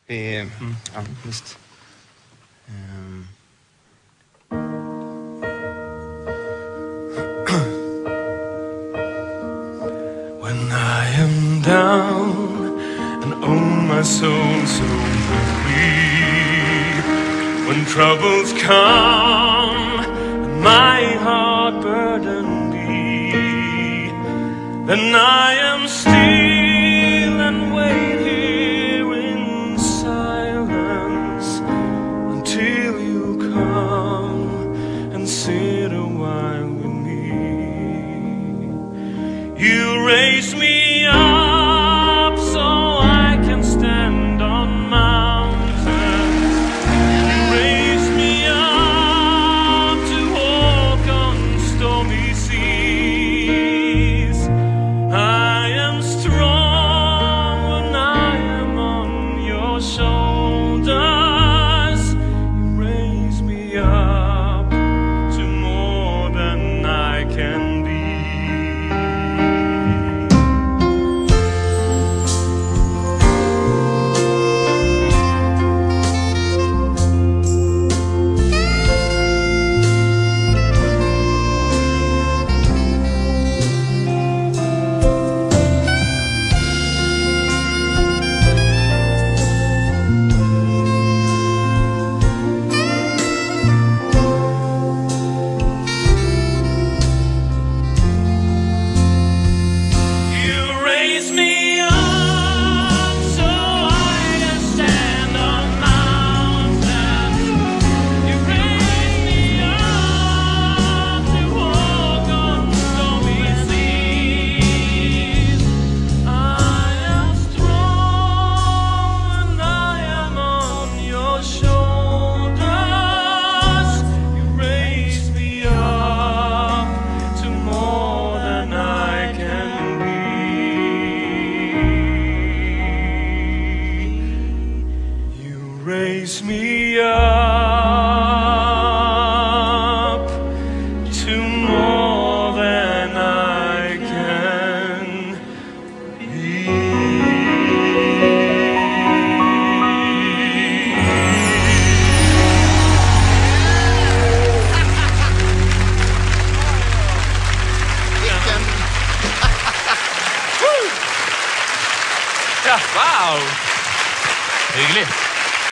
Ja, visst. When I am down and own my soul so weak, when troubles come and my heart burden be, then I am still and wait here in silence until you come and sit a while with me. You raise me up so I can stand on mountains. You raise me up to walk on stormy seas. I am strong when I am on your shoulders. You raise me up to more than I can be. Raise me up to more than I can be. Ja, wow! Hyggligt.